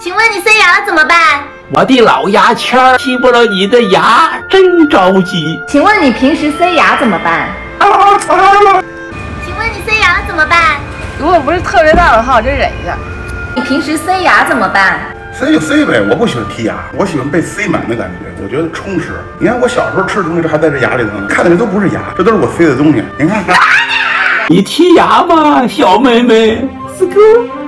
请问你塞牙了怎么办？ 我的老牙签儿吸不了你的牙，真着急。 请问你平时塞牙怎么办？请问你塞牙了怎么办？ 如果不是特别大的话，我就忍一下。 你平时塞牙怎么办？ 塞就塞呗，我不喜欢剔牙，我喜欢被塞满的感觉，我觉得充实。你看我小时候吃的东西，这还在这牙里头呢，看的这都不是牙，这都是我塞的东西。你看， 你剔牙吧，小妹妹。四哥。